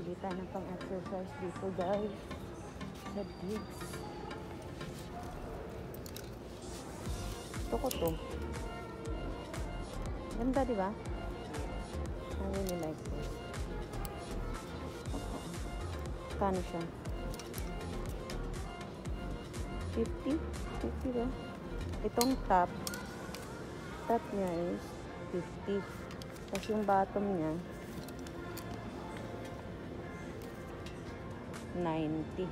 Bili tayo ng pang-exercise dito guys. Sa Diggs. Gusto ko to. Ganda diba? I really like this. Kano siya? 50? 50 ba? Itong top niya is 50. Tapos yung bottom niya 90.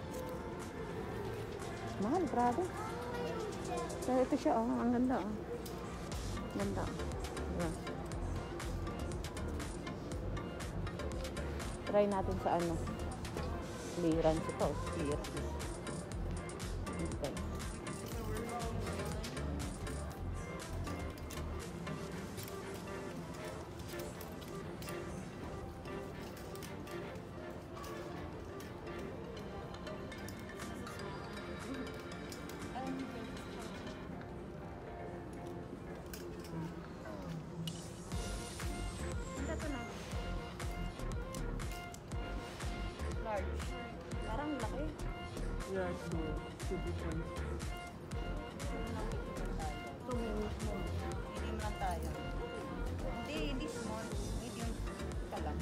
Mahal, grabe. So, ito siya, oh. Ang ganda, oh. Ganda. Yeah. Try natin sa ano. Clearance ito. Clearance. Okay. Large. Parang laki. Yeah, so should be fun. Medium lang tayo. Hindi small. Medium ka lang.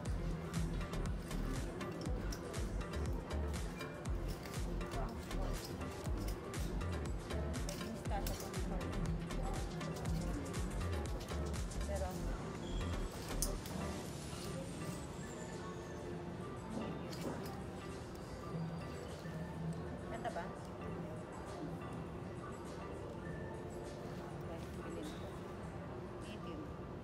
Pero ganda ba? Okay, bilhin ko. Medium.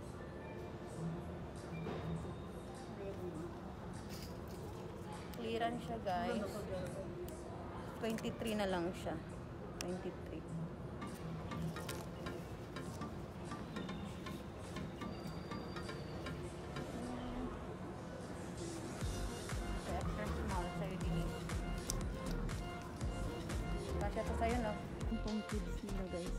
Clearance siya guys. 23 na lang siya. 23. Extra small sa'yo din. Kasya to sa'yo, no? Ang pang kids nila, guys.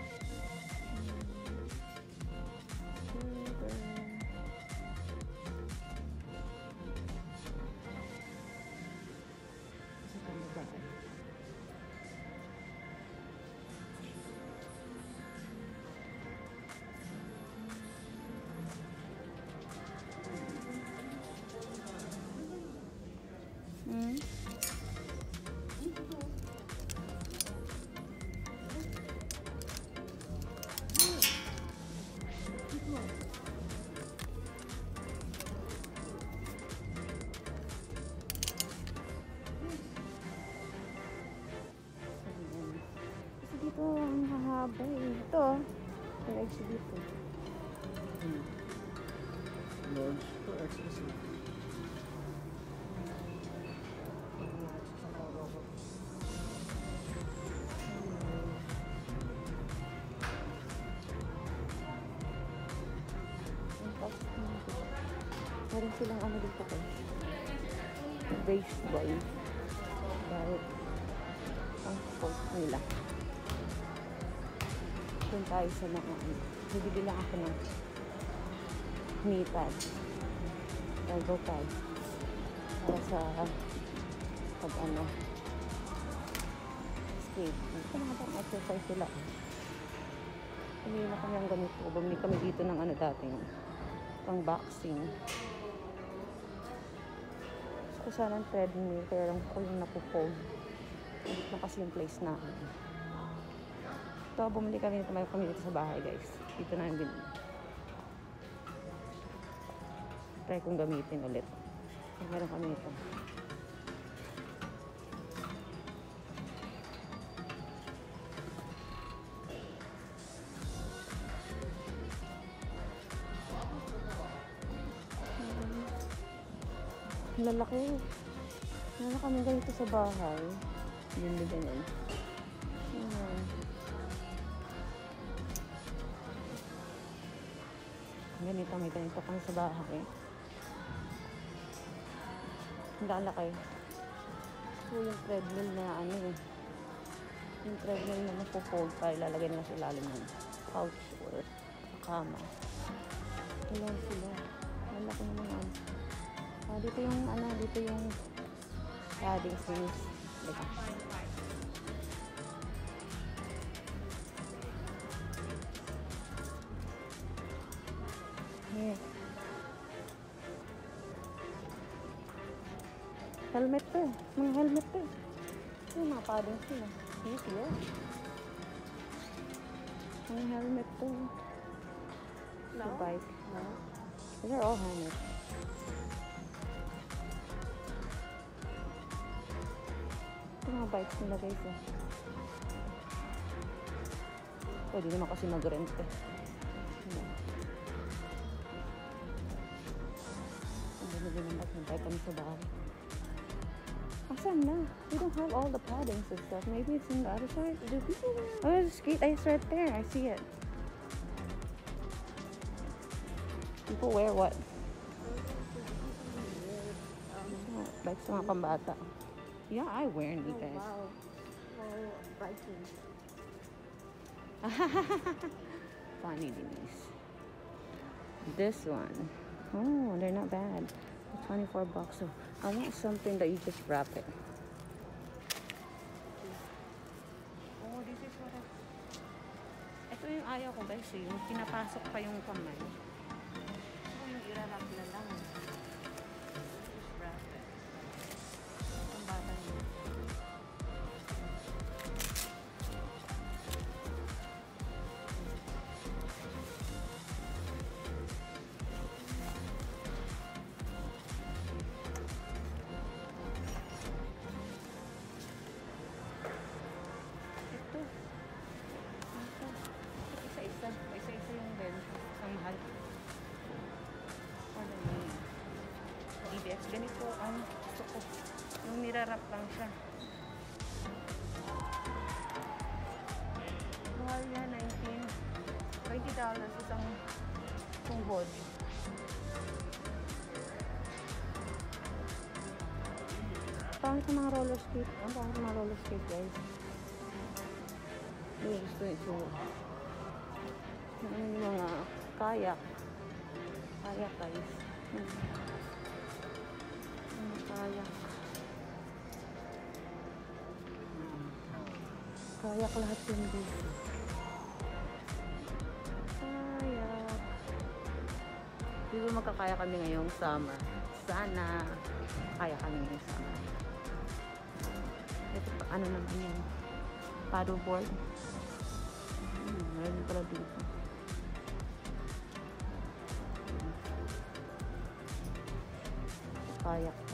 Sa pamabaan. Kasi dito ang hahaba eh. Ito, kaya siya dito. Large for exclusive. Meron silang ano dito ko. Baseball. Dahil ang sport nila. Doon tayo sa mga ano. Bibili lang ako ng knee pads. Elbow pads. Para sa pag ano skate. Ito mga pang exercise sila. Bumili na kami ang ganito. Bumili kami dito ng ano dati. Pang boxing. Gusto ko sana ng treadmill. Kaya lang ko yung napufold. Hindi na kasi yung place na. Ito, bumili kami nito. May kami dito sa bahay, guys. Dito na yung binili. Try kong gamitin ulit. Meron kami ito. Lalaki. Meron kami ganito sa bahay. Hindi ganyan. Ganito, may ganito kami sa bahay. Hindi laki. So, yung treadmill na ano eh. Yung treadmill na napufold pa, ilalagay nila sa ilalim ng couch or kama. Ilan sila. Malaki naman yan. dito yung ano, dito yung padding things. Diba? Here. Helmet to. Mga helmet to. Yung mga padding sila. Easy, oh. Mga helmet to. No? The bike. No? These are all helmets. Ito mga bikes nila guys, eh. Pwede naman kasi mag-rent, eh. Ang dami ng bike. Nag-bike kami sa bahay. Asan na? We don't have all the paddings and stuff. Maybe it's in the other side. Do people wear? Oh, there's a skate ice right there. I see it. People wear what? Bikes sa mga pambata. Yeah, I wear knee guys. Wow. Oh, biking. Funny, Denise. This one. Oh, they're not bad. 24 bucks. So I want something that you just wrap it. Oh, this is what I... Ito yung ayaw ko guys. Yung pinapasok pa yung kamay. Ito yung i-wrap na lang. Just wrap it. Ang bata niya. Isa-isa yung bento. Ang mahal. Or DBX. Ganito ang gusto ko. Yung nirarap lang siya. Mahal yan, $20 isang tunghod. Pangit sa mga roller skate. Ang pangit sa mga roller skate guys. Yung gusto ito. Yung mga kayak. Kayak guys. Kayak. Kayak lahat yung dito. Kayak. Dito magkakaya kami ngayong summer. Sana kaya kami ngayong summer. Ito pa, ano naman yung paddleboard. Meron pala dito. Kayak pa.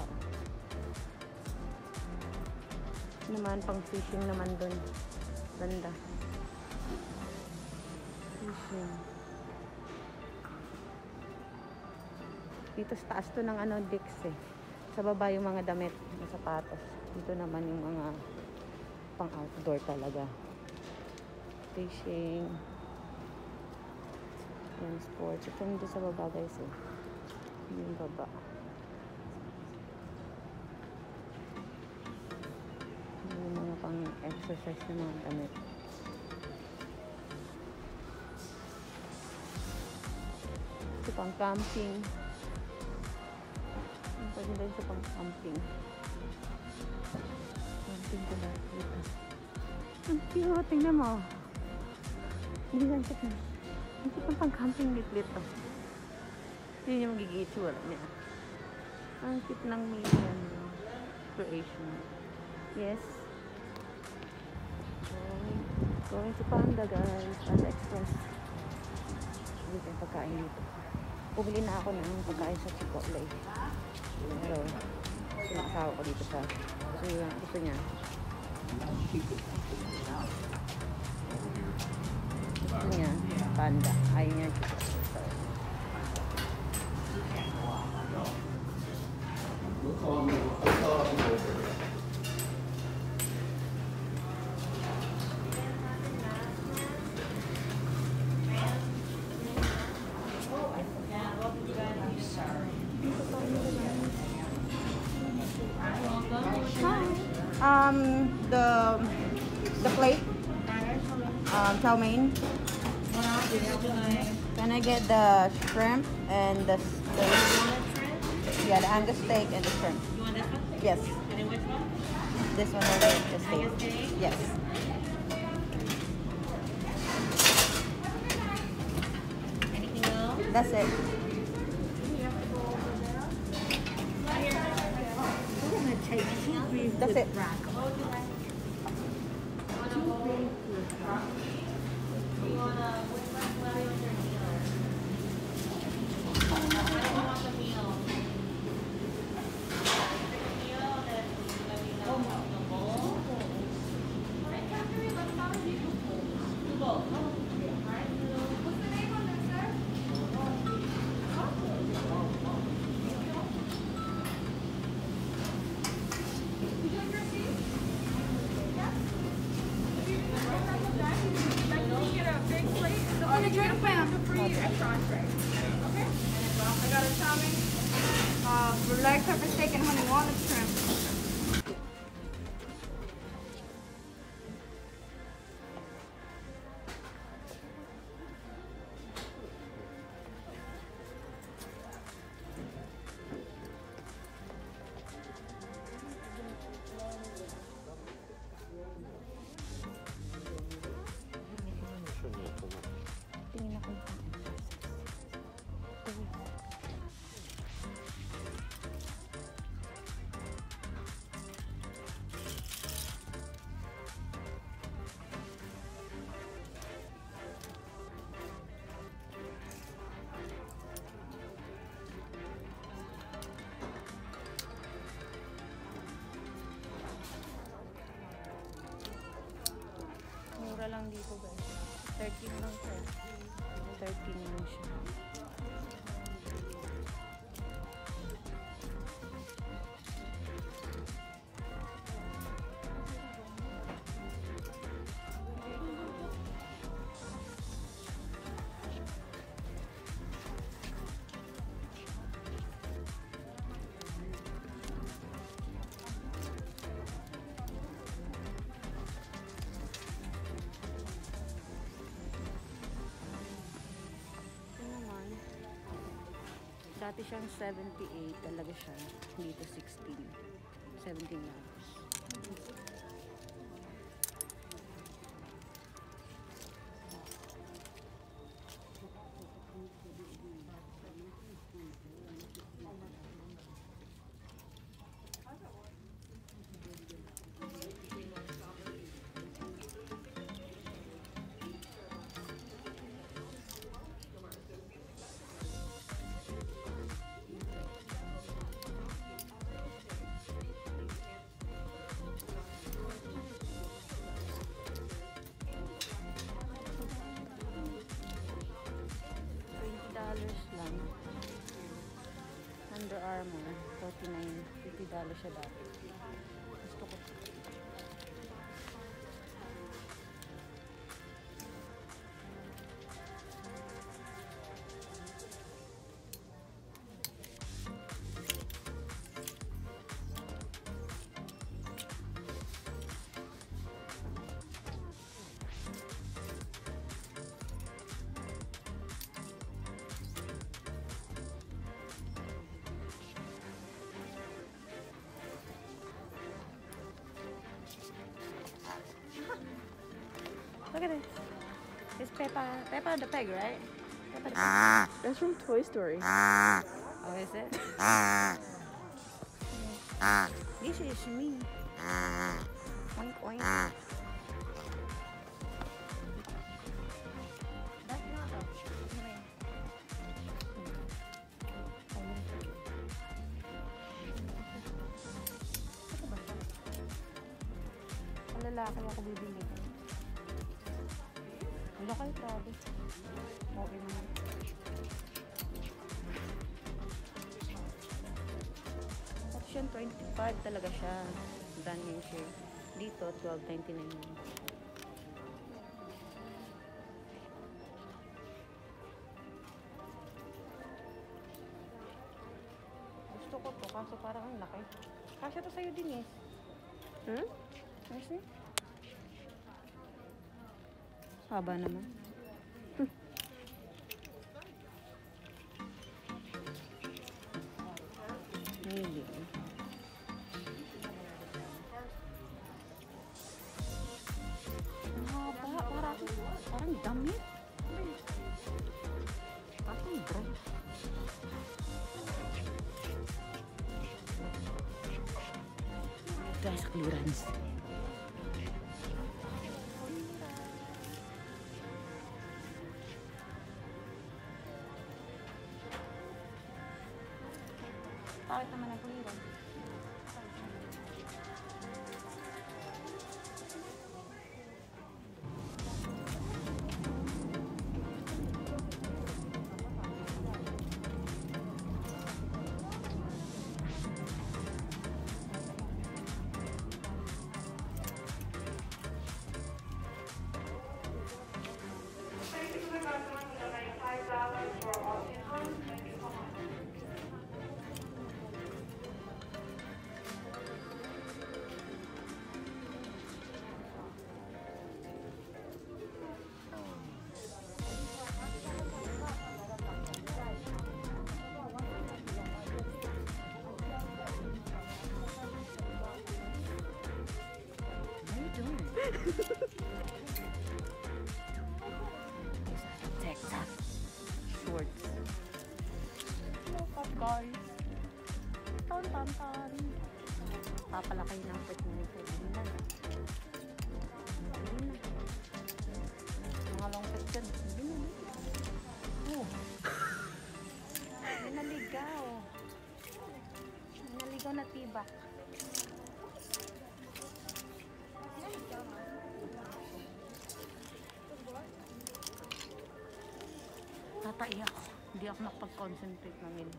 Naman, pang fishing naman dun. Ganda. Fishing. Dito sa taas to ng ano, Dix eh. Sa baba yung mga damit, mga sapatos. Dito naman yung mga pang outdoor talaga. Fishing. Yan, sports. Ito nito sa baba guys eh. Yung baba. Yung mga pang exercise na mga damit. Ito pang camping. Pwede din sa pang camping. Camping ko lahat dito. Ang cute. Tingnan mo. Hindi lang siya na. Ang cute pang camping litlit to. Hindi niya magiging itsura niya. Ang cute ng medium creation. Yes. Going to Panda guys. Panda Express. Hindi tayong pagkain dito. Bumili na ako ng pagkain sa Chipotle. Pero sinakasawa ko dito sa gusto niya. Gusto niya Panda. Ayaw niya Chipotle. The plate, chow mein. Can I get the shrimp and the Yeah, the Angus steak and the shrimp. You want this one? Yes. And then which one? This one will be the steak. Angus steak? Yes. Anything else? That's it. We're gonna take two beef That's with it. broccoli. I got a salmon, black pepper steak, and honey walnut shrimp. Tingin ako. Mura lang dito guys. 13 lang siya. 13 lang siya. Dati siyang 78 talaga siya. Dito 16. 17 lang. Lang. Under Armour, 49, $50 siya dati. Gusto ko. Look at this. It's Peppa. Peppa the pig, right? Peppa the pig. That's from Toy Story. Oh, is it? This is me. Oink, oink. That's not a... Ang lalaki ako bibili. Wala kayo, grabe. Okay naman. Option 25 talaga siya. Brand new share. Dito, $12.99 yun. Gusto ko to, kaso parang ang laki. Kasya to sa'yo din eh. Hmm? Mercy? Haba naman. Really? Ang haba. Parang damit. Parang dress. Guys, clearance. Bakit naman ang clearance? Thank you for the customer to donate $5 for autism. Thank you so much. What are you doing? TikTok shorts. Look up, guys. Tan. Papalaki ng pet mo nito. Hindi na. Mga long pet yan. Hindi na. Oh. May naligaw. May naligaw na tibak. Tatai ako. Hindi ako nakapag-concentrate ng yun.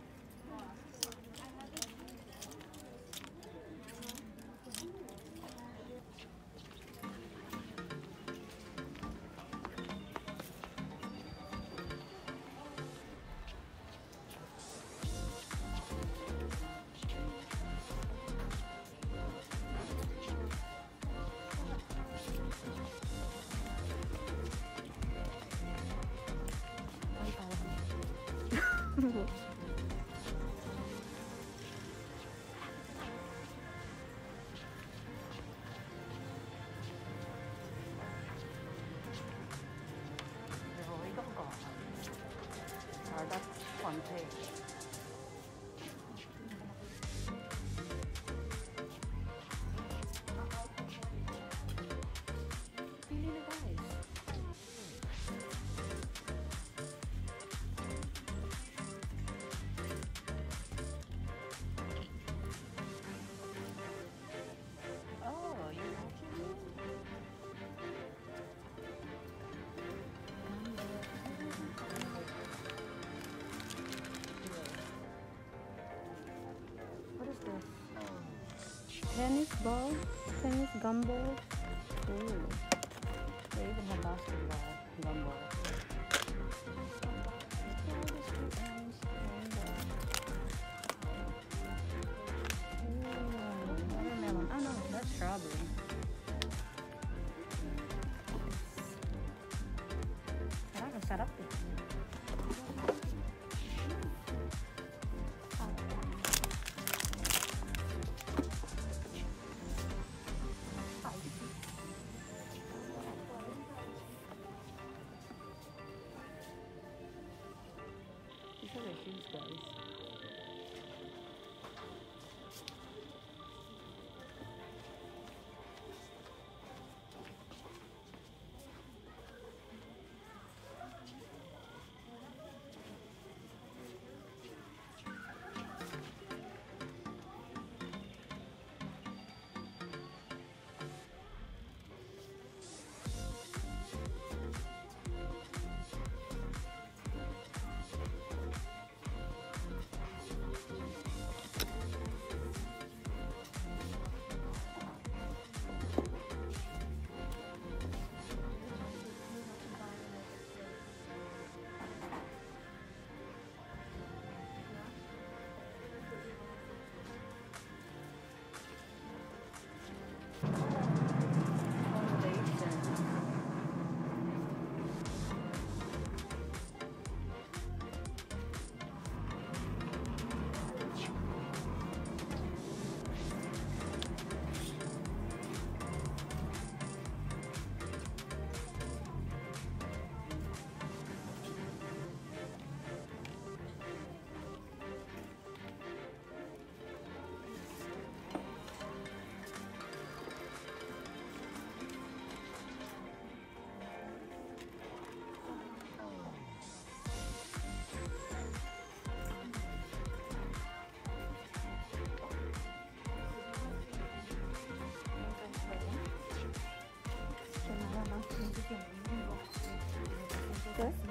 Ay, parang. Rồi góc cỏ. Ở đất hoàn thể. Pili na guys. Oh, you're watching me? What is this? Tennis ball? Tennis gumball? Ooh. They even have basketball gumball. Ooh, watermelon. Oh no, that's strawberry. Parang ang sarap eh. These are their shoes, guys. Yes?